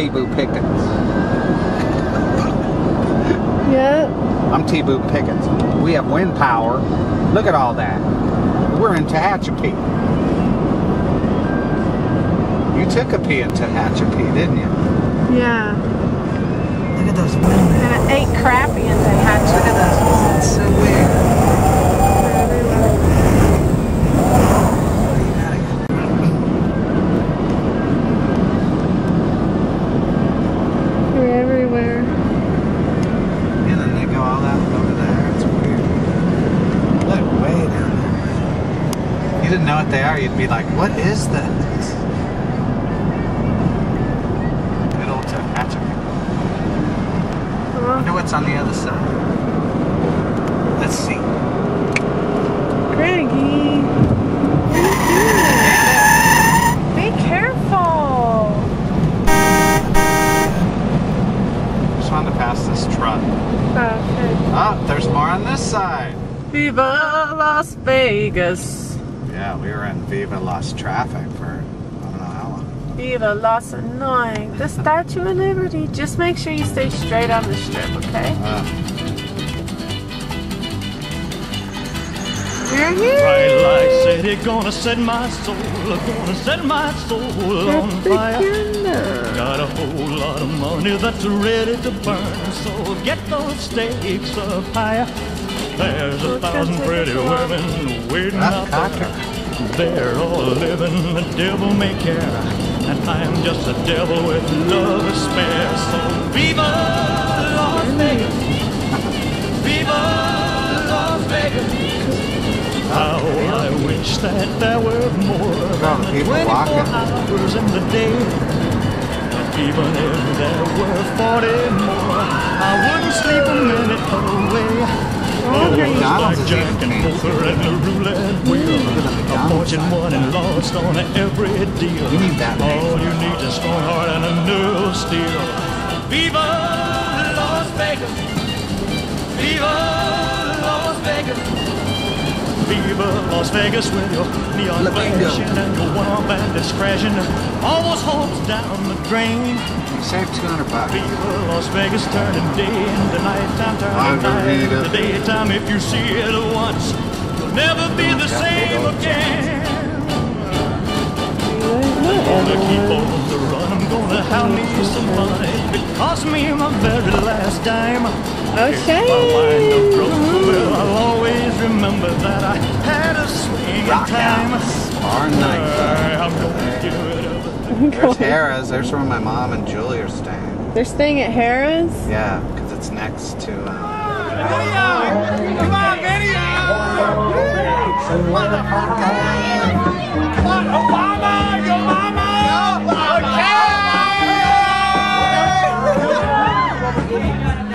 T-Boo Pickens. Yeah. I'm T-Boo Pickens. We have wind power. Look at all that. We're in Tehachapi. You took a pee in Tehachapi, didn't you? Yeah. Look at those windmills. And it ate crappy and they had to. Look at those. That's so weird. They're everywhere. And then they go all out over there. It's weird. Look, way down there. You didn't know what they are, you'd be like, what is this? Good old Tehachapi. I wonder what's on the other side. Let's see. Greggy. What are you doing? Be careful. Just wanted to pass this truck. Okay. Oh, there's more on this side. Viva Las Vegas. Yeah, we were in Viva Las traffic for I don't know how long. Viva Las Annoying. The Statue of Liberty. Just make sure you stay straight on the strip, okay? You're here. Bright light city, gonna set my soul, gonna set my soul on fire. Got a whole lot of money that's ready to burn, so get those stakes up higher. There's 1,000 pretty women waiting out there. They're all living the devil may care, and I'm just a devil with love to spare. So viva Las Vegas, viva Las Vegas. How I wish that there were more than 24 hours in the day. Even if there were 40 more, I wouldn't sleep a minute away. Oh, blackjack and poker and the roulette wheel. A fortune won and lost on every deal. All you need is a strong heart and a nerve of steel. Viva Las Vegas! Viva Las Vegas! Viva Las Vegas with your neon flashing and your one-arm bandits crashing. All those hopes down the drain. You saved $200. Viva Las Vegas turning day into nighttime, turning night into daytime. If you see it once, you'll never be the same again. I'm gonna keep on the run. I'm gonna have me some fun. It cost me my very last dime. Okay. If I wind up broke, well, I'll always remember that I had a swing in time. Bar and night. I'm gonna give it up. There's Harrah's. There's where my mom and Julie are staying. They're staying at Harrah's? Yeah, because it's next to... Video! Come on, video! Motherfucker! Come on, Obama! Yo, mama! Okay!